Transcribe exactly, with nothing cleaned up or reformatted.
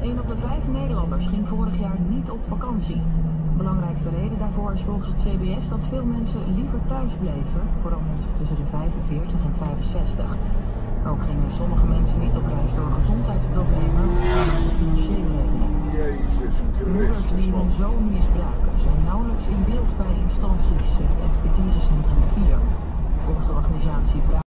een op de vijf Nederlanders ging vorig jaar niet op vakantie. De belangrijkste reden daarvoor is volgens het C B S dat veel mensen liever thuis bleven, vooral mensen tussen de vijfenveertig en vijfenzestig. Ook gingen sommige mensen niet op reis door gezondheidsproblemen of financiële redenen. Moeders die hun zoon misbruiken zijn nauwelijks in beeld bij instanties, zegt expertisecentrum vier. Volgens de organisatie